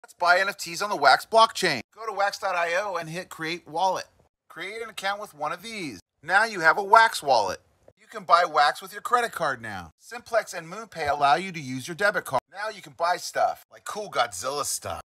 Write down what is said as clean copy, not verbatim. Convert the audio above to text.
Let's buy NFTs on the Wax blockchain. Go to wax.io and hit Create Wallet. Create an account with one of these. Now you have a Wax wallet. You can buy Wax with your credit card now. Simplex and MoonPay allow you to use your debit card. Now you can buy stuff like cool Godzilla stuff.